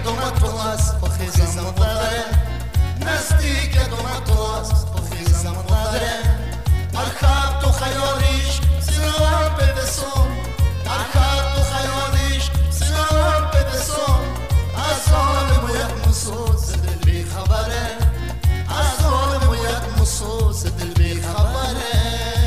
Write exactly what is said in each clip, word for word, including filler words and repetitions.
دوم تو است و خیزم مدره نزدیک دوم تو است و خیزم مدره هر خواب تو خیالیش سیرم ببسون هر خواب تو خیالیش سیرم ببسون از آن باید مسوس دل بی خبره از آن باید مسوس دل بی خبره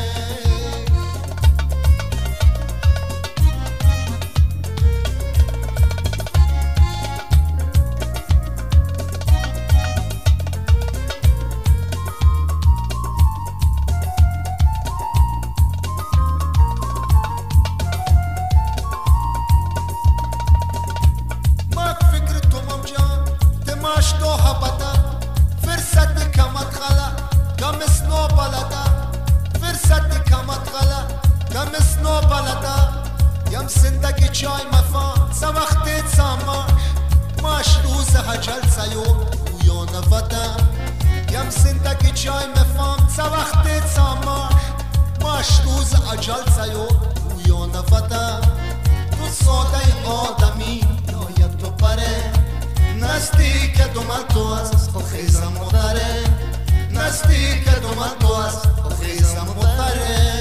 زندگی جای مفان سا وقتی ساماش ماش روز هجل سیوم یا نفدم یم زندگی جای مفان سا وقتی ساماش ماش روز هجل سیوم یا نفدم تو ساده آدمی یا تو پره نزدیک دومن تو است و خیزم مدره نزدیک دومن تو است و خیزم مدره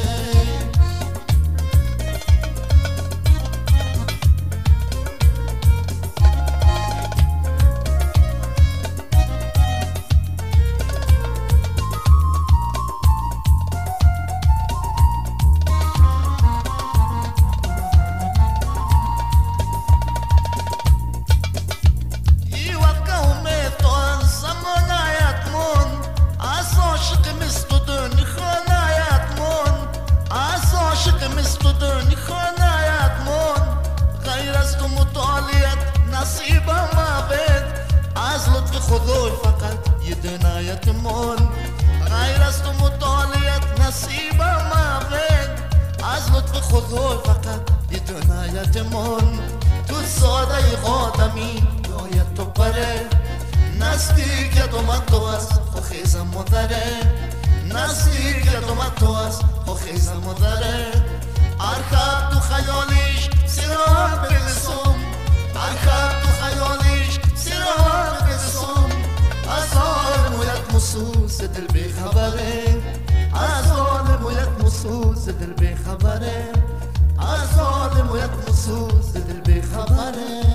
خدای فقط یه دنایت من غیر از تو مطالعت نصیبم معبد از لطف خدای فقط یه دنایت من تو ساده آدمی باید تو پره نزدیک دومن تو است و خیزم مدره نزدیک دومن تو است و خیزم مدره هر خواب تو خیالیش سیران برسم هر خواب تو خیالیش سیران برسم از آن مویت مسوس دل بی خبره از آن مویت مسوس دل بی خبره از آن مویت مسوس دل بی خبره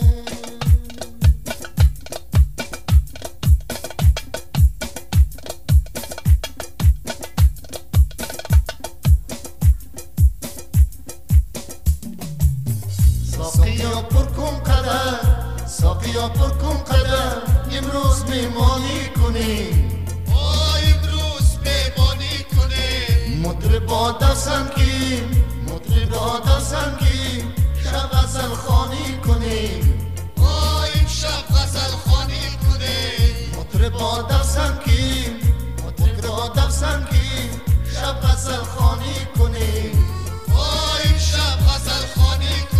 ساقیا پر کن قدر ساقیا پر کن قدر امروز میمانی کنیم آه امروز میمانی کنیم مطربا دفسنگیم مطربا دفسنگیم شب غزل خوانی کنیم آه این شب غزل خوانی کنیم مطربا دفسنگیم مطربا دفسنگیم شب غزل خوانی کنیم آه این شب غزل خوانی کنیم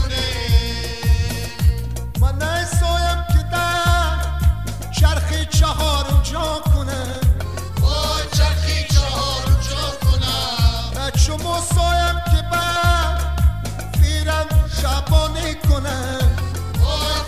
من نسایم که در چرخی چهار جا کنه آه چرخی چهار جا کنم نه چمو سایم که بر فیرم شبانه کنه آه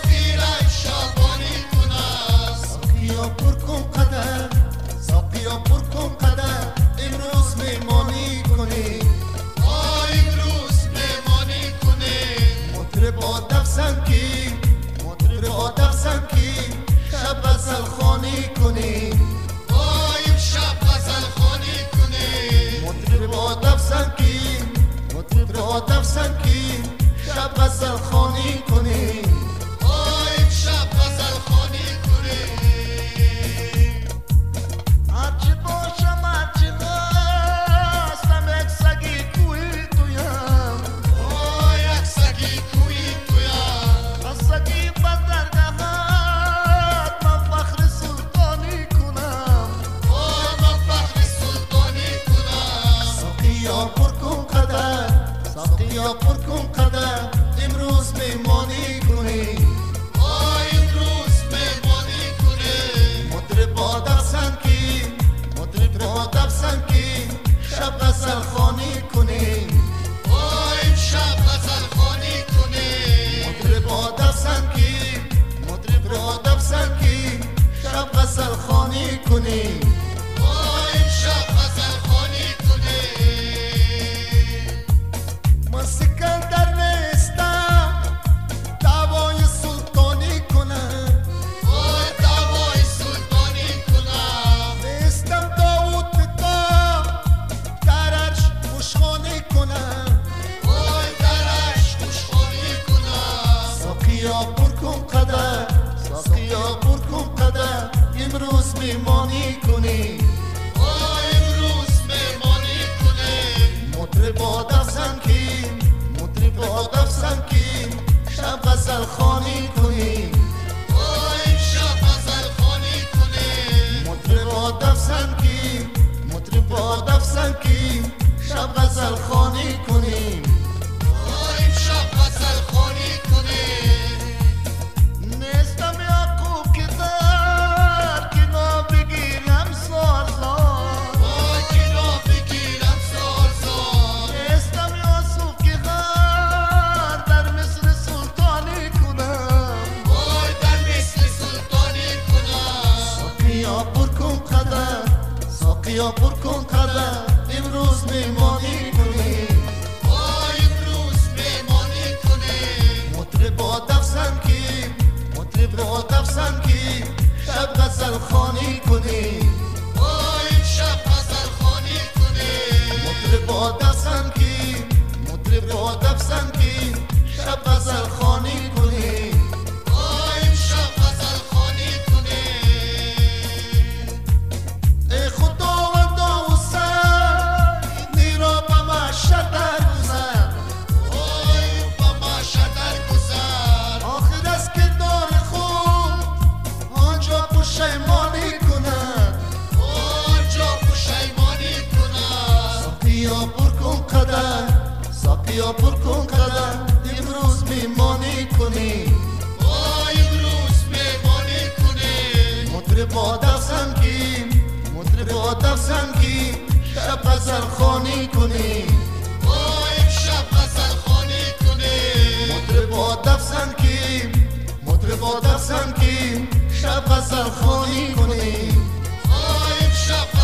میمانی کنی وای امروز میمانی کنی مطربا دفزن کیم مطربا دفزن کیم شب غزل خوانی کنی وای شب غزل خوانی کنی مطربا دفزن کیم مطربا دفزن کیم شب غزل خوانی کنی وای شب غزل خوانی کنی نیستم یعقوب که در کنا بگیرم سال سال وای کنا بگیرم سال سال نیستم یوسف که غر در مصر سلطانی کنم وای در مثل سلطانی کنم ساقیا پر کن قدر ساقیا پر کن قدر امروز میمانی کنی وای امروز میمانی کنی مطربا دفزن کیم مطربا دفزن کیم شب غزل خوانی کنی وای شب غزل خوانی کنی مطربا دفزن کیم مطربا دفزن کیم شب غزل خوانی کنی وای شب غزل خوانی کنی ای خداوندا و سر نیرا به محشر در گذر وای با محشر درگذر آخر است که دار خود آنجا پشیمانی کند آنجا پشیمانی کنم ساقیا پر کن قدر ساقیا پر کن قدر امروز میمانی کنی وای امروز میمانی کنی مطربا دفزن کیم مطربا دفزن کیم شب غزل خوانی کنی وای شب غزل خوانی کنی مطربا دفزن کیم مطربا دفزن کیم شب غزل خوانی کنی وای شب